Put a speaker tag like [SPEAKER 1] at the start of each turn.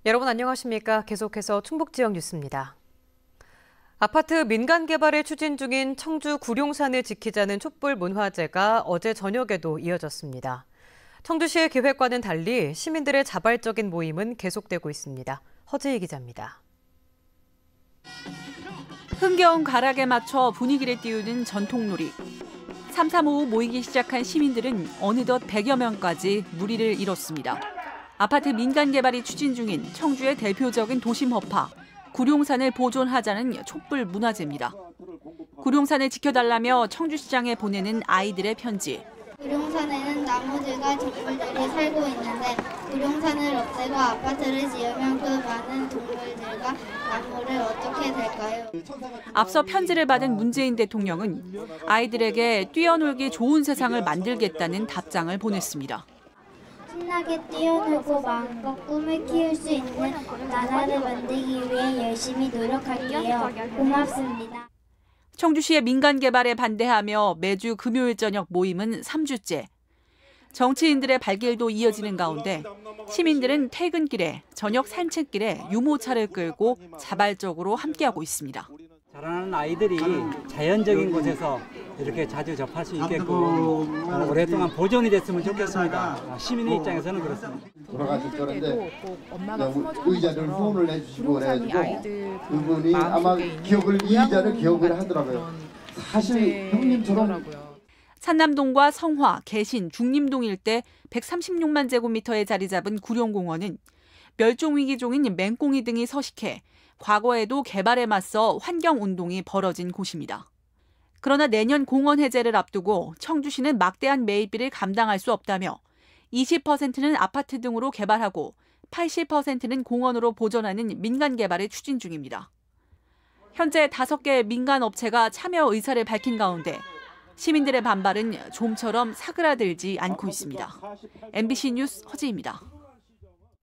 [SPEAKER 1] 여러분 안녕하십니까? 계속해서 충북 지역 뉴스입니다. 아파트 민간 개발을 추진 중인 청주 구룡산을 지키자는 촛불 문화제가 어제 저녁에도 이어졌습니다. 청주시의 계획과는 달리 시민들의 자발적인 모임은 계속되고 있습니다. 허지희 기자입니다.
[SPEAKER 2] 흥겨운 가락에 맞춰 분위기를 띄우는 전통놀이. 3-3-5 모이기 시작한 시민들은 어느덧 100여 명까지 무리를 이뤘습니다. 아파트 민간 개발이 추진 중인 청주의 대표적인 도심 허파, 구룡산을 보존하자는 촛불 문화제입니다. 구룡산을 지켜달라며 청주시장에 보내는 아이들의 편지.
[SPEAKER 3] 구룡산에는 나무들과 동물들이 살고 있는데 구룡산을 없애고 아파트를 지으면 그 많은 동물들과 나무를 어떻게 될까요?
[SPEAKER 2] 앞서 편지를 받은 문재인 대통령은 아이들에게 뛰어놀기 좋은 세상을 만들겠다는 답장을 보냈습니다.
[SPEAKER 3] 신나게 뛰어놀고 마음껏 꿈을 키울 수 있는 나라를 만들기 위해 열심히 노력할게요. 고맙습니다.
[SPEAKER 2] 청주시의 민간 개발에 반대하며 매주 금요일 저녁 모임은 3주째. 정치인들의 발길도 이어지는 가운데 시민들은 퇴근길에 저녁 산책길에 유모차를 끌고 자발적으로 함께하고 있습니다.
[SPEAKER 4] 자라나는 아이들이 자연적인 곳에서 이렇게 자주 접할 수 있게끔 오랫동안 보존이 됐으면 좋겠습니다. 시민의 입장에서는 그렇습니다.
[SPEAKER 5] 돌아가실 거는데 의자를 후원을 해주시고 그래가지고 그분이 아마 의자를 기억을 하더라고요. 사실 형님처럼.
[SPEAKER 2] 산남동과 성화, 개신, 중림동 일대 136만 제곱미터에 자리 잡은 구룡공원은 멸종위기종인 맹꽁이 등이 서식해 과거에도 개발에 맞서 환경운동이 벌어진 곳입니다. 그러나 내년 공원 해제를 앞두고 청주시는 막대한 매입비를 감당할 수 없다며 20%는 아파트 등으로 개발하고 80%는 공원으로 보존하는 민간 개발을 추진 중입니다. 현재 5개의 민간 업체가 참여 의사를 밝힌 가운데 시민들의 반발은 좀처럼 사그라들지 않고 있습니다. MBC 뉴스 허지입니다.